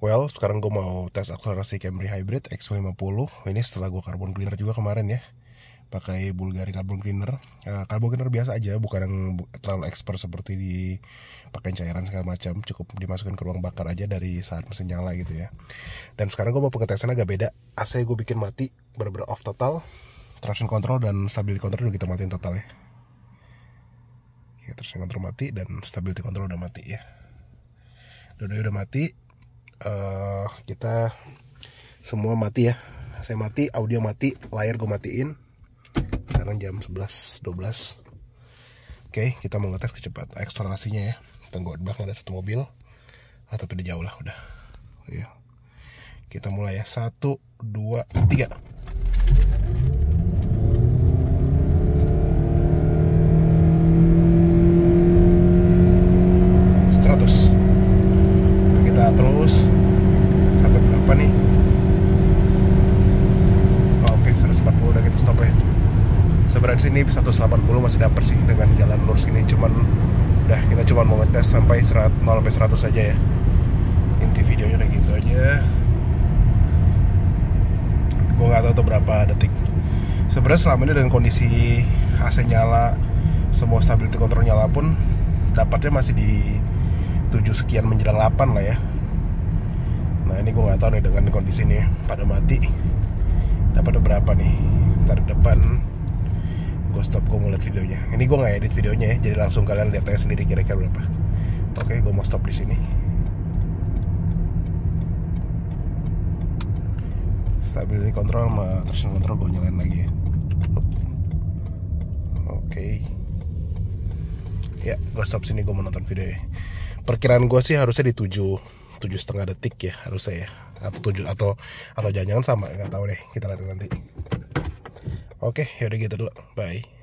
Well, sekarang gue mau tes akselerasi Camry Hybrid X50. Ini setelah gue carbon cleaner juga kemarin ya, pakai Bulgari carbon cleaner. Carbon cleaner biasa aja, bukan yang terlalu expert seperti di pakai cairan segala macam. Cukup dimasukin ke ruang bakar aja dari saat mesin nyala gitu ya. Dan sekarang gue mau pengetesan agak beda. AC gue bikin mati, bener-bener off total. Traction control dan stability control udah kita matiin total ya. Traction control mati dan stability control udah mati ya. Udah mati. Kita semua mati ya. Saya mati, audio mati, layar gue matiin. Sekarang jam 11.12. Oke, kita mau ngetes kecepatan akselerasinya ya. Tunggu, di belakang ada satu mobil. Tapi udah jauh lah udah. Ya. Kita mulai ya. 1, 2, 3. Terus sampai berapa nih? Oke, 140 udah kita stop ya. Sebenarnya sini 180 masih dapet sih dengan jalan lurus ini, cuman udah kita cuma mau ngetes sampai 0 sampai 100 aja ya. Inti videonya kayak gitu aja. Gue nggak tahu tuh berapa detik. Sebenarnya selama ini dengan kondisi AC nyala, semua stability control nyala pun dapatnya masih di 7 sekian menjelang 8 lah ya. Nah ini gue gak tahu nih dengan kondisi ini pada mati dapatnya berapa nih. Ntar depan gue stop, gue mau lihat videonya. Ini gue gak edit videonya ya, jadi langsung kalian lihat aja sendiri kira-kira berapa. Oke, gue mau stop di sini. Stability control sama traction control gue nyalain lagi ya. Oke. Ya, gue stop sini, gue mau nonton videonya. Perkiraan gue sih harusnya di 7,5 detik ya harusnya ya, atau 7 atau jangan-jangan sama, nggak tahu deh, kita lihat nanti. Oke, yaudah gitu dulu, bye.